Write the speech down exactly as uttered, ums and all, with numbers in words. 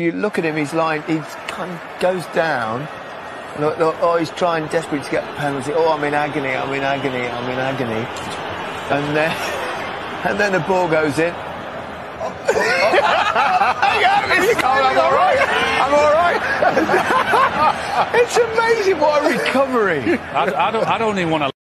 You look at him, he's lying, he kind of goes down. Look, look, oh, he's trying desperately to get the penalty. Oh, I'm in agony, I'm in agony, I'm in agony. And then, and then the ball goes in. Oh, oh, oh. I'm all right. I'm all right. It's amazing what a recovery. I, I don't. I don't even want to.